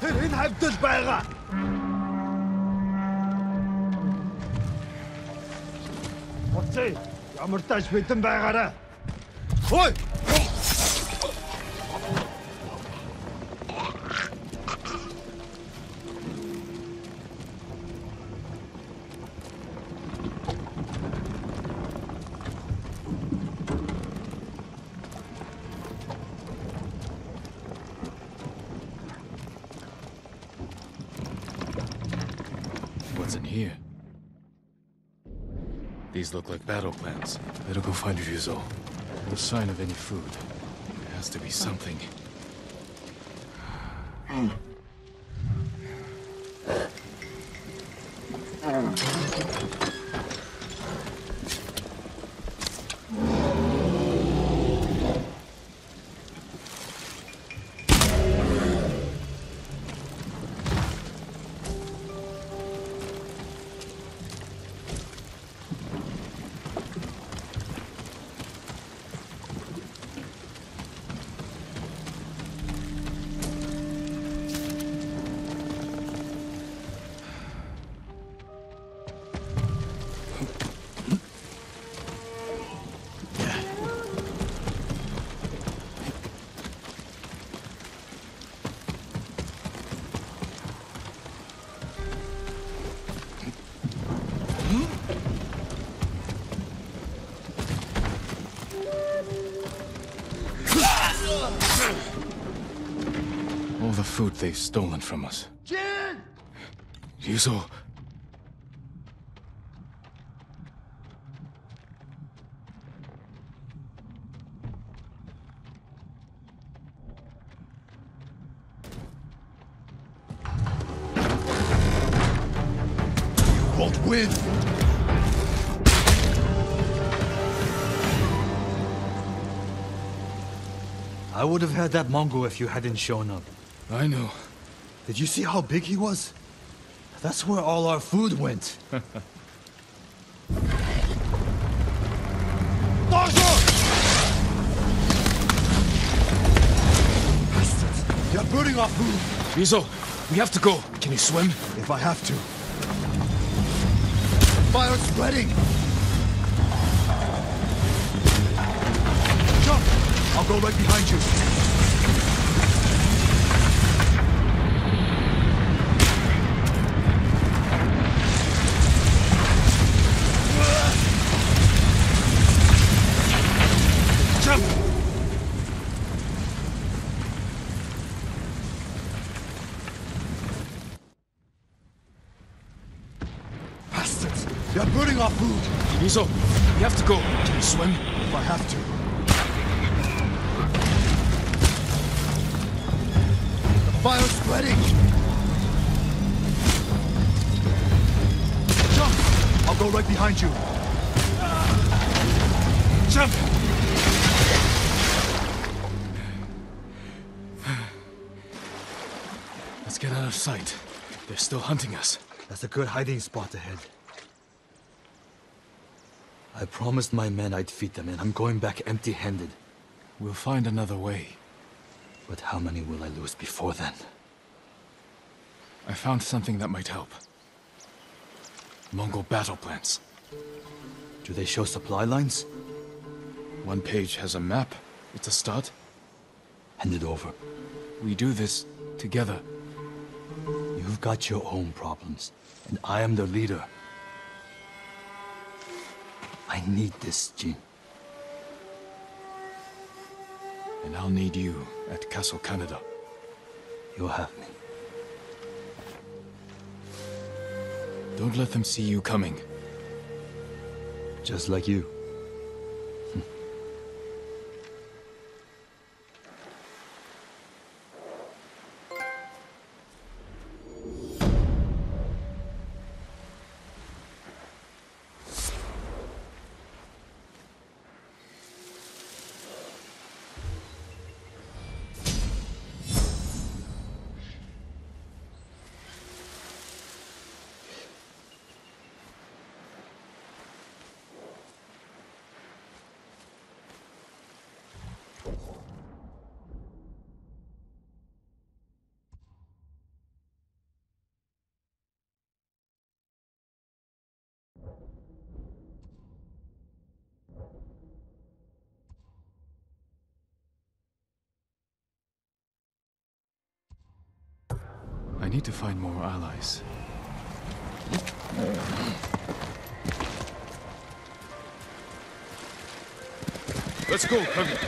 Тэр энэ хавьдал байгаа. Оцей, ямар тааш битэн байгаарай. Хой! What's in here? These look like battle plans. Better go find Ryuzo. No sign of any food. There has to be something. All the food they've stolen from us. Jin! Ryuzo! You won't win! I would have had that Mongol if you hadn't shown up. I know. Did you see how big he was? That's where all our food went. Bastards! You're burning our food! Ryuzo, we have to go. Can you swim? If I have to. Fire's spreading! Jump! I'll go right behind you. Jump! Bastards! They're burning our food! Ryuzo, we have to go. Can you swim? If I have to. The fire's spreading! Jump! I'll go right behind you. Jump! Let's get out of sight. They're still hunting us. That's a good hiding spot ahead. I promised my men I'd feed them, and I'm going back empty-handed. We'll find another way. But how many will I lose before then? I found something that might help. Mongol battle plans. Do they show supply lines? One page has a map. It's a start. Hand it over. We do this together. You've got your own problems, and I am the leader. I need this, Jin. And I'll need you at Castle Canada. You'll have me. Don't let them see you coming. Just like you. I need to find more allies. Let's go, Cunning.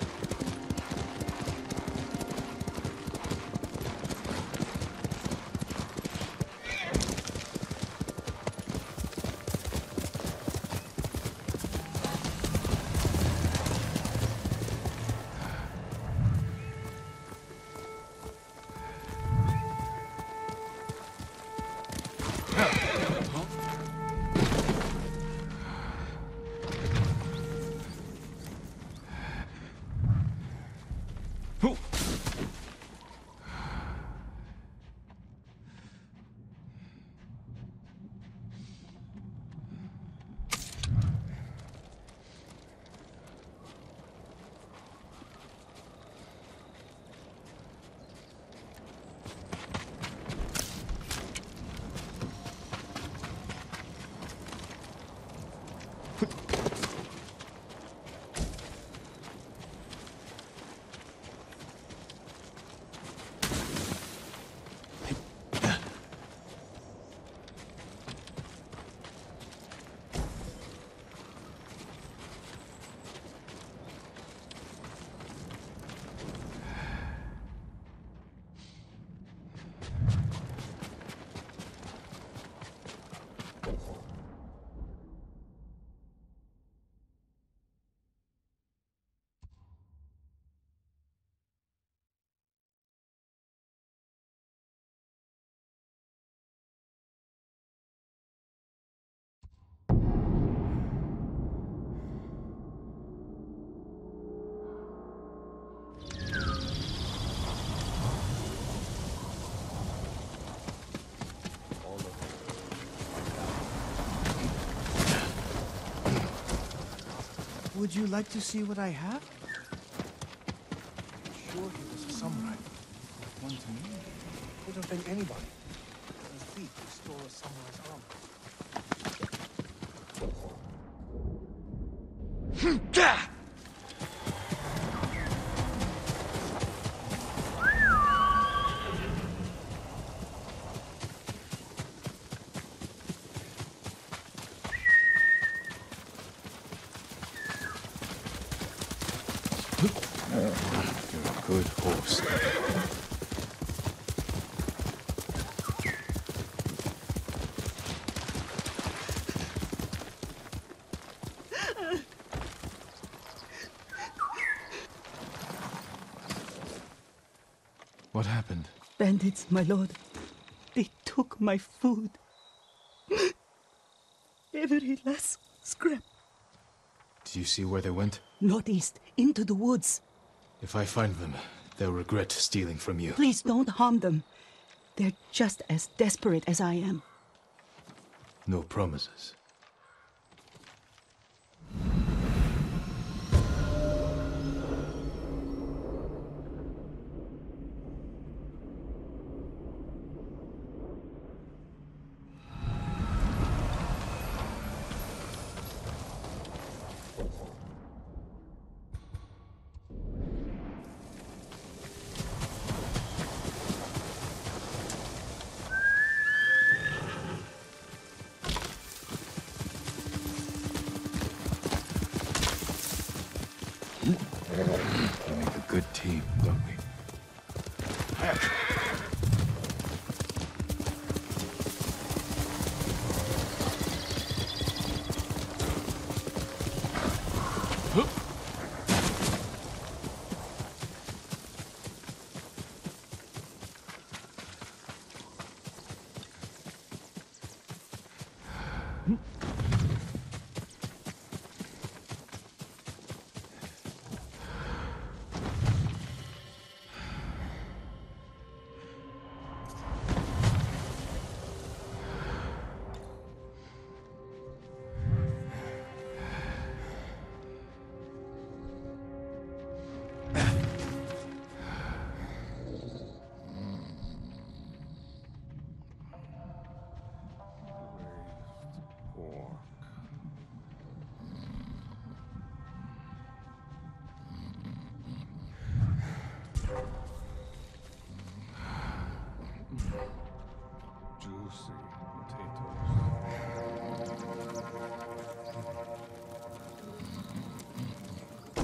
Would you like to see what I have? Sure, he was a samurai. One to me. Could have been anybody. A thief who stole a samurai's armor. You're a good horse. What happened? Bandits, my lord. They took my food. Every last scrap. Did you see where they went? Northeast, into the woods. If I find them, they'll regret stealing from you. Please don't harm them. They're just as desperate as I am. No promises. We make a good team, don't we?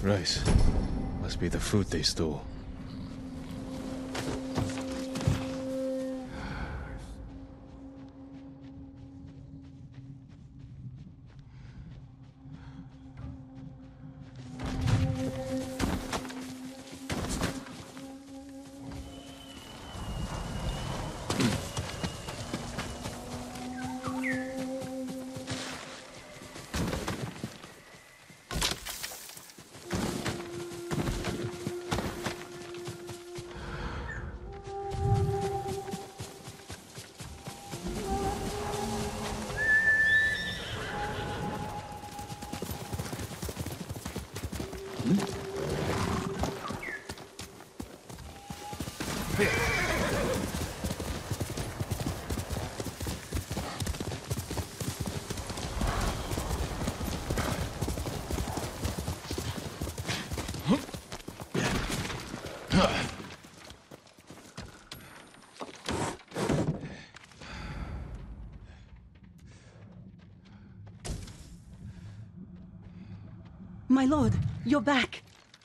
Rice. Must be the food they stole. My lord, you're back.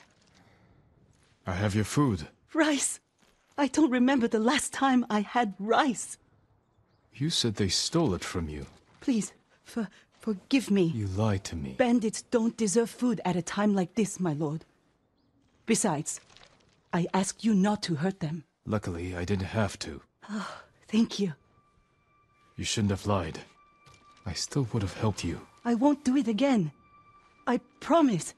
I have your food. Rice. I don't remember the last time I had rice. You said they stole it from you. Please, forgive me. You lied to me. Bandits don't deserve food at a time like this, my lord. Besides, I asked you not to hurt them. Luckily, I didn't have to. Oh, thank you. You shouldn't have lied. I still would have helped you. I won't do it again. I promise.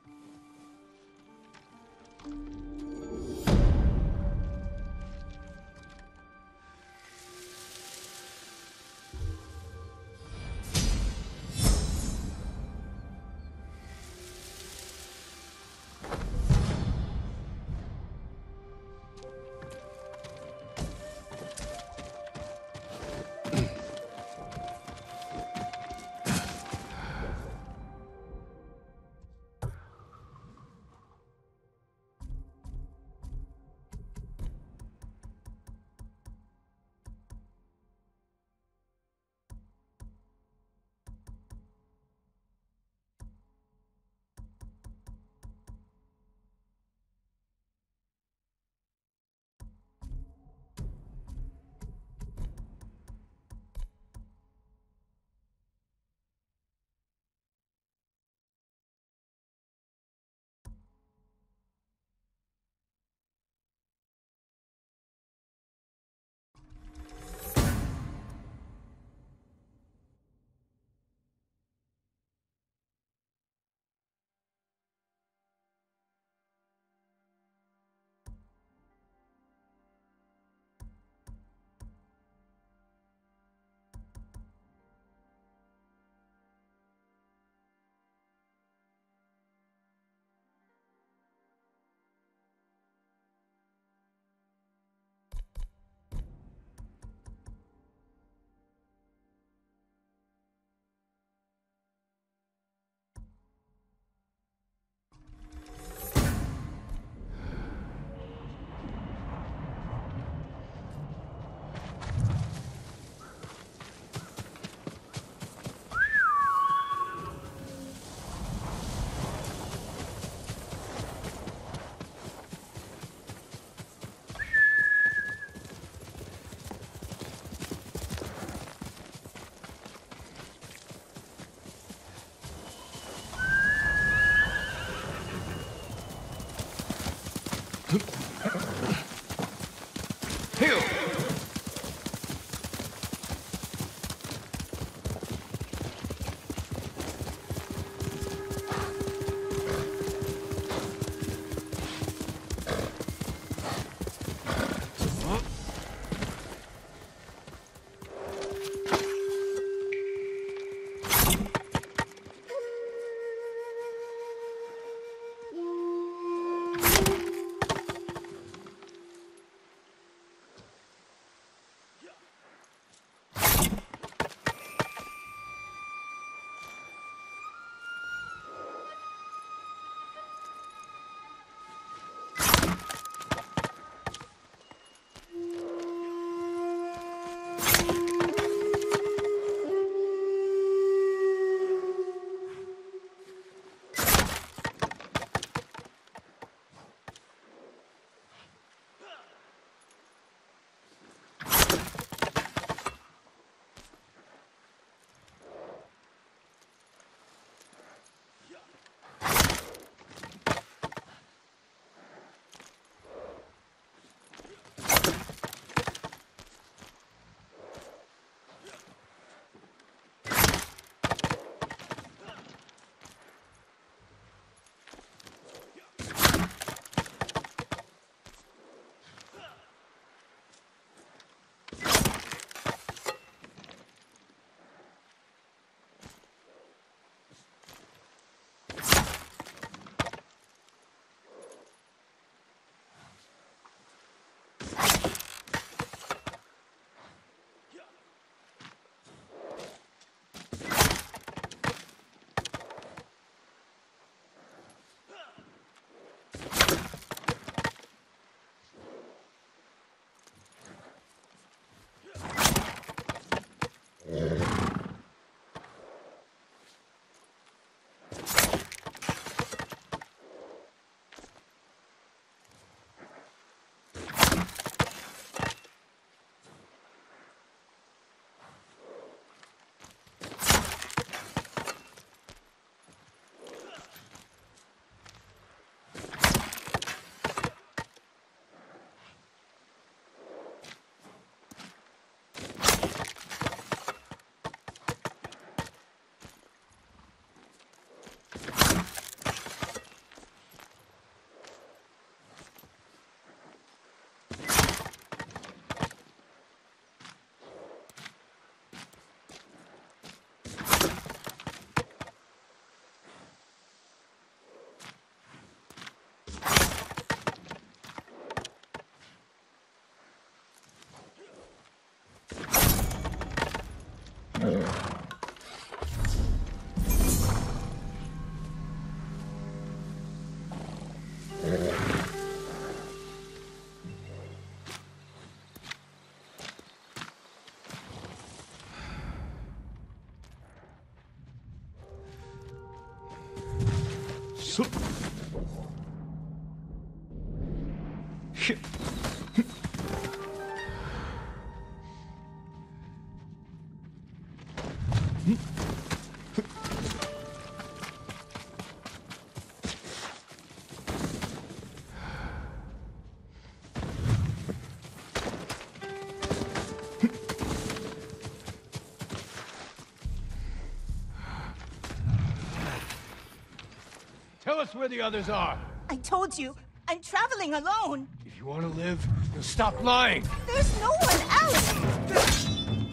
Tell us where the others are. I told you, I'm traveling alone. If you want to live, then stop lying. There's no one else.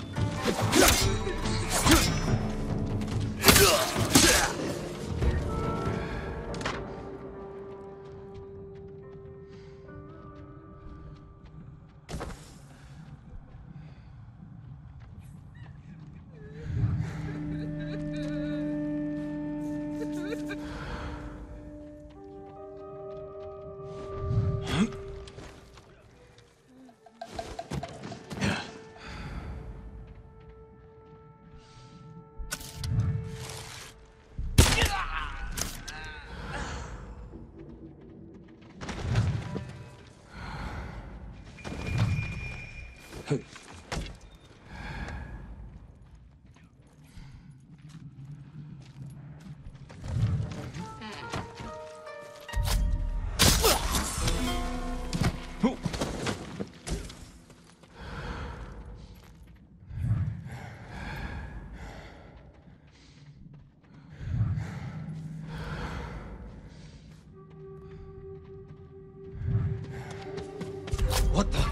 What the?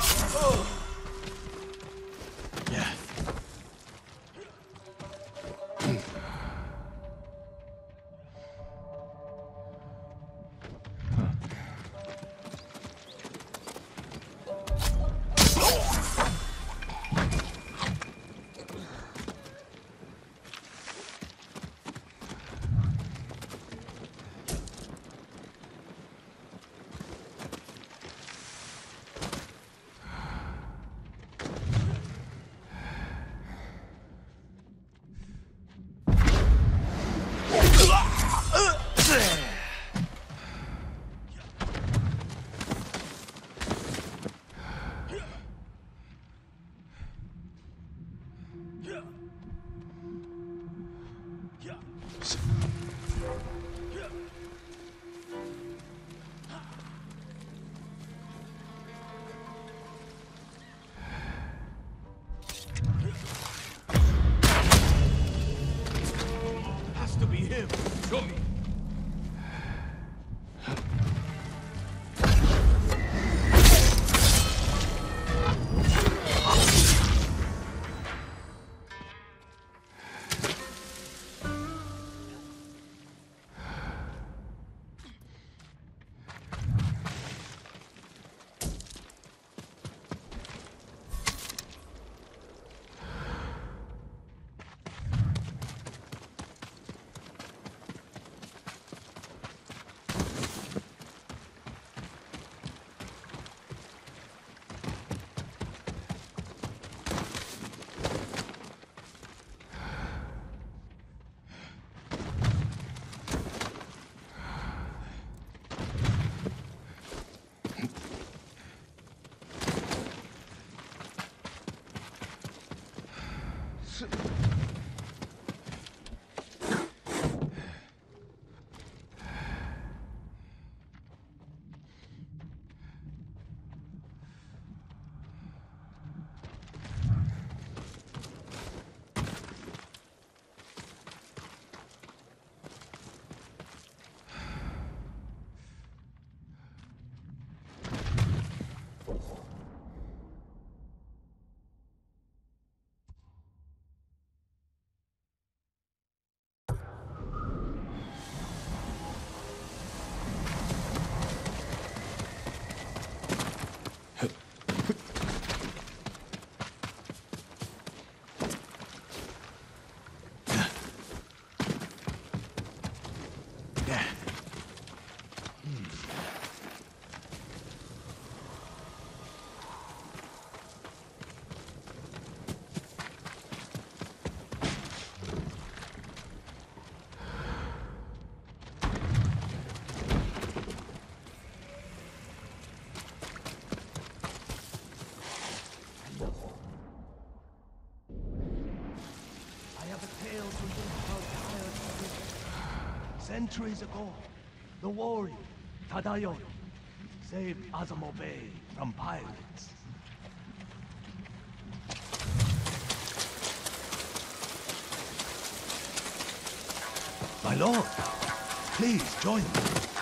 Yeah. Has to be him. Show me. Centuries ago, the warrior, Tadayori, saved Azamo Bay from pirates. My lord, please join me.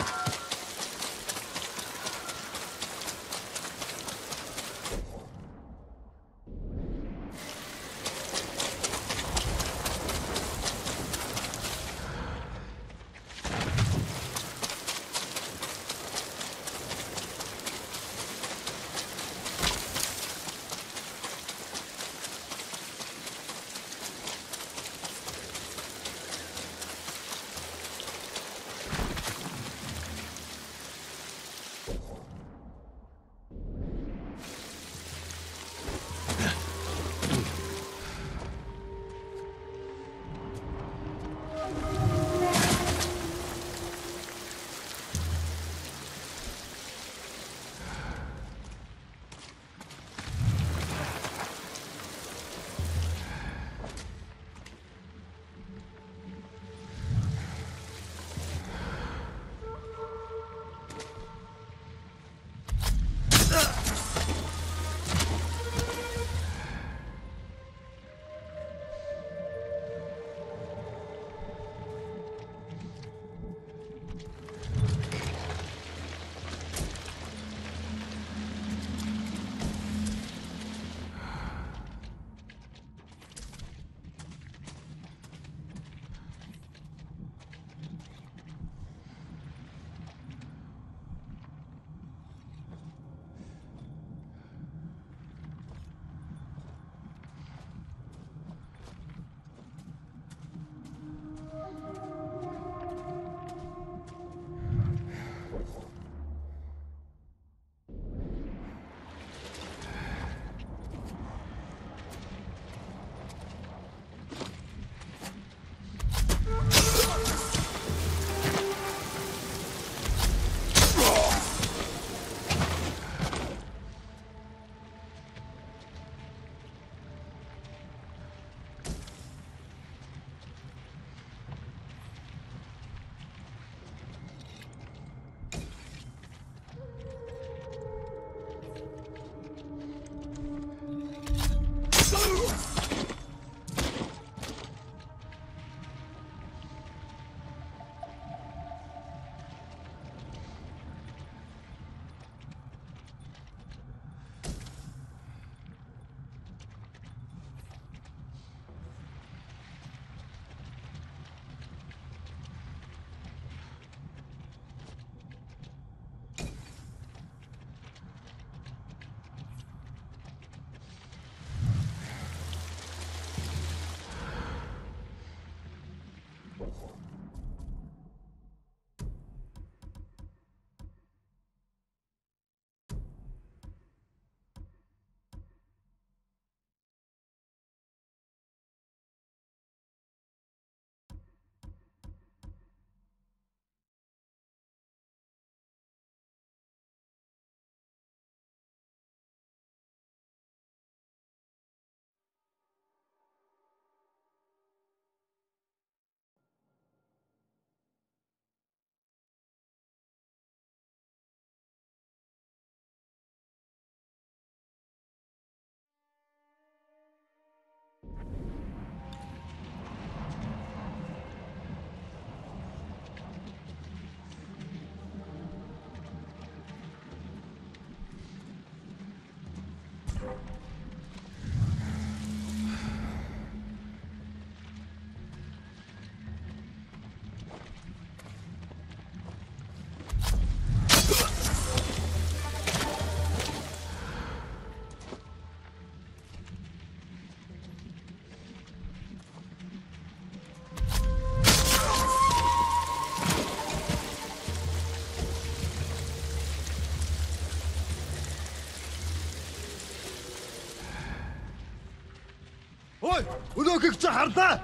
Ой, өнөөхийг чи хардаа.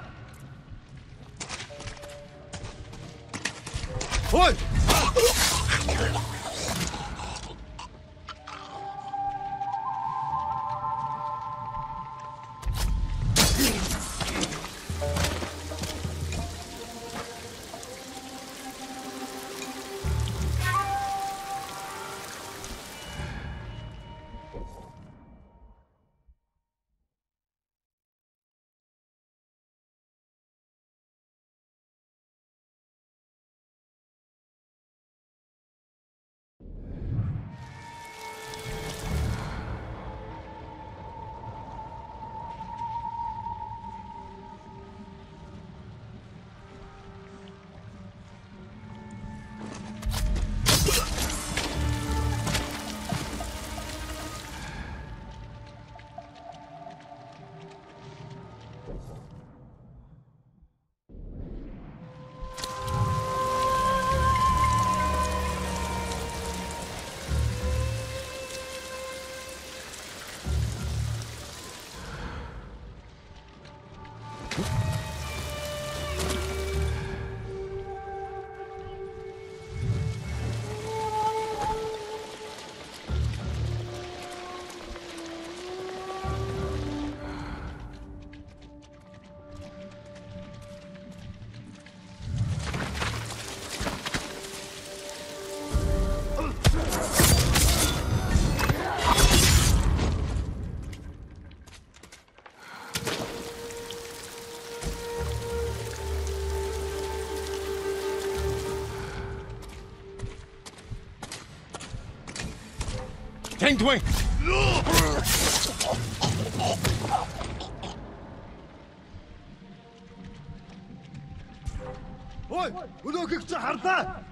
Ой! Ring Dwayne! Ой, өнөөхийг чи харлаа.